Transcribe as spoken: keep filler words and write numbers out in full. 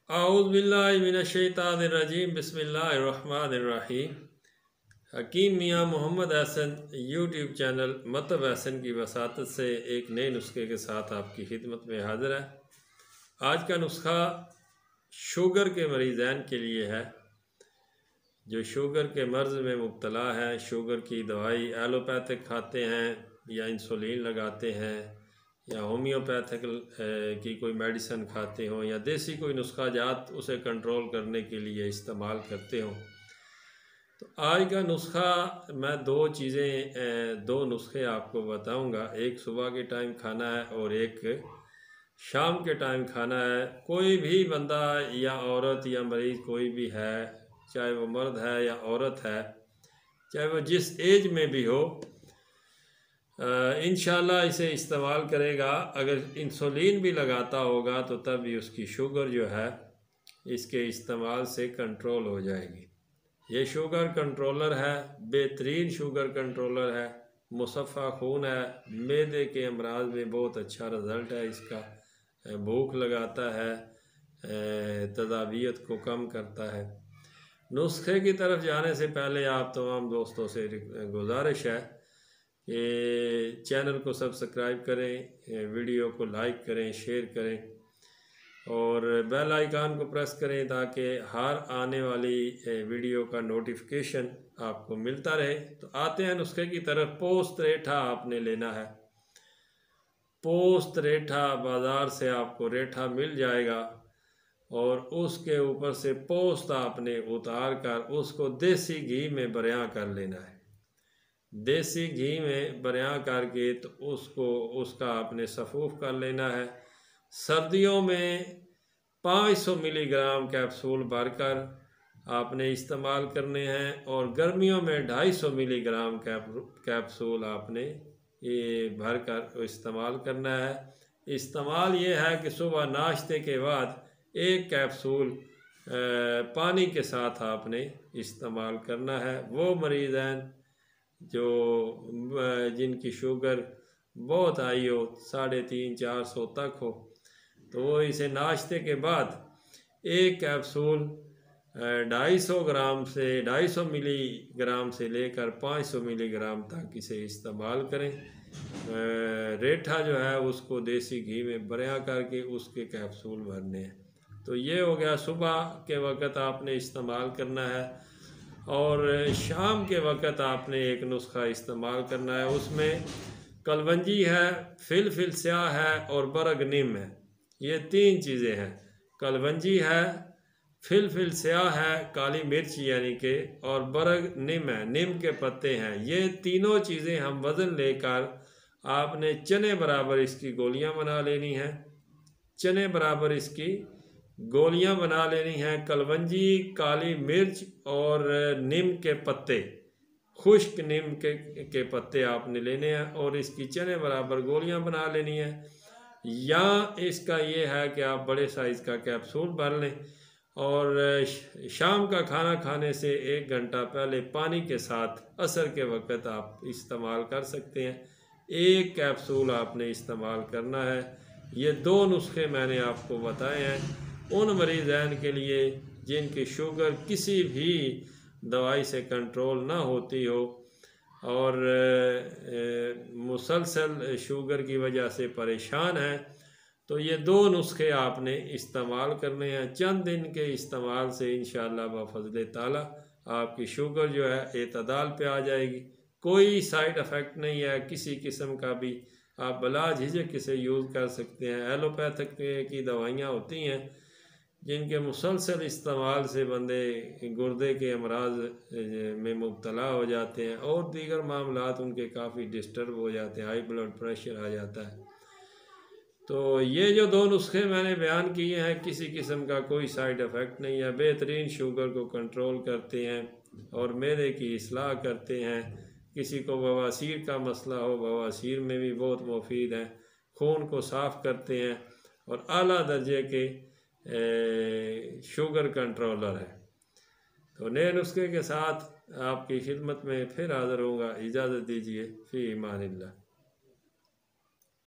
औज़ुबिल्लाहिमिनश्शैतानिर्रजीम बिस्मिल्लाहिर्रहमानिर्रहीम। हकीम मियाँ Mohammad Hasan YouTube channel मतलब हसन की वसातत से एक नए नुस्खे के साथ आपकी खिदमत में हाज़िर है। आज का नुस्खा शुगर के मरीज़ान के लिए है जो शुगर के मर्ज़ में मुब्तला है, शुगर की दवाई एलोपैथिक खाते हैं या इंसुलिन लगाते हैं या होम्योपैथिक की कोई मेडिसिन खाते हो या देसी कोई नुस्खा जात उसे कंट्रोल करने के लिए इस्तेमाल करते हो। तो आज का नुस्खा मैं दो चीज़ें दो नुस्खे आपको बताऊंगा। एक सुबह के टाइम खाना है और एक शाम के टाइम खाना है। कोई भी बंदा या औरत या मरीज़ कोई भी है, चाहे वो मर्द है या औरत है, चाहे वो जिस एज में भी हो, इंशाल्लाह इसे इस्तेमाल करेगा। अगर इंसुलिन भी लगाता होगा तो तब भी उसकी शुगर जो है इसके इस्तेमाल से कंट्रोल हो जाएगी। ये शुगर कंट्रोलर है, बेहतरीन शुगर कंट्रोलर है, मुसफ़ा खून है, मैदे के अमराज में बहुत अच्छा रिज़ल्ट है इसका। भूख लगाता है, तदाबियत को कम करता है। नुस्खे की तरफ जाने से पहले आप तमाम दोस्तों से गुजारिश है कि चैनल को सब्सक्राइब करें, वीडियो को लाइक करें, शेयर करें और बेल आइकन को प्रेस करें ताकि हर आने वाली वीडियो का नोटिफिकेशन आपको मिलता रहे। तो आते हैं नुस्खे की तरफ। पोस्त रेठा आपने लेना है। पोस्त रेठा बाज़ार से आपको रेठा मिल जाएगा और उसके ऊपर से पोस्त आपने उतार कर उसको देसी घी में बरियां कर लेना है। देसी घी में बरियां करके तो उसको उसका आपने सफ़ूफ़ कर लेना है। सर्दियों में पाँच सौ मिलीग्राम कैप्सूल भरकर आपने इस्तेमाल करने हैं और गर्मियों में ढाई सौ मिलीग्राम कैप्सूल आपने ये भरकर इस्तेमाल करना है। इस्तेमाल ये है कि सुबह नाश्ते के बाद एक कैप्सूल पानी के साथ आपने इस्तेमाल करना है। वो मरीज़ हैं जो जिनकी शुगर बहुत हाई हो, साढ़े तीन चार सौ तक हो, तो वो इसे नाश्ते के बाद एक कैप्सूल ढाई सौ ग्राम से ढाई सौ मिलीग्राम से लेकर पाँच सौ मिलीग्राम तक इसे इस्तेमाल करें। रेठा जो है उसको देसी घी में बरियां करके उसके कैप्सूल भरने हैं। तो ये हो गया, सुबह के वक़्त आपने इस्तेमाल करना है और शाम के वक़्त आपने एक नुस्खा इस्तेमाल करना है। उसमें कलवंजी है, फिलफिल स्याह है और बरग नीम है। ये तीन चीज़ें हैं। कलवंजी है, फिलफिल स्याह है, काली मिर्च यानी के, और बरग नीम है, नीम के पत्ते हैं। ये तीनों चीज़ें हम वज़न लेकर आपने चने बराबर इसकी गोलियां बना लेनी हैं। चने बराबर इसकी गोलियां बना लेनी हैं। कलवंजी, काली मिर्च और नीम के पत्ते, खुश्क नीम के के पत्ते आपने लेने हैं और इसकी चने बराबर गोलियां बना लेनी है। या इसका ये है कि आप बड़े साइज़ का कैप्सूल भर लें और शाम का खाना खाने से एक घंटा पहले पानी के साथ असर के वक़्त आप इस्तेमाल कर सकते हैं। एक कैप्सूल आपने इस्तेमाल करना है। ये दो नुस्खे मैंने आपको बताए हैं उन मरीज़ान के लिए जिनकी शुगर किसी भी दवाई से कंट्रोल ना होती हो और मुसलसल शुगर की वजह से परेशान हैं। तो ये दो नुस्खे आपने इस्तेमाल करने हैं। चंद दिन के इस्तेमाल से इंशाअल्लाह बफ़ज़्ल ताला आपकी शुगर जो है एतदाल पे आ जाएगी। कोई साइड इफ़ेक्ट नहीं है किसी किस्म का भी। आप बला झिझक इसे यूज़ कर सकते हैं। एलोपैथिक की दवाइयाँ होती हैं जिनके मुसलसल इस्तेमाल से बंदे गुर्दे के अमराज में मुब्तला हो जाते हैं और दीगर मामलात उनके काफ़ी डिस्टर्ब हो जाते हैं, हाई ब्लड प्रेशर आ जाता है। तो ये जो दो नुस्खे मैंने बयान किए हैं किसी किस्म का कोई साइड इफ़ेक्ट नहीं है, बेहतरीन शुगर को कंट्रोल करते हैं और मैदे की इस्लाह करते हैं। किसी को बवासीर का मसला हो, बवासीर में भी बहुत मुफीद हैं, खून को साफ़ करते हैं और आला दर्जे के शुगर कंट्रोलर है। तो नए नुस्खे के साथ आपकी खिदमत में फिर हाज़िर होऊंगा। इजाज़त दीजिए। फ़ी ईमानिल्लाह।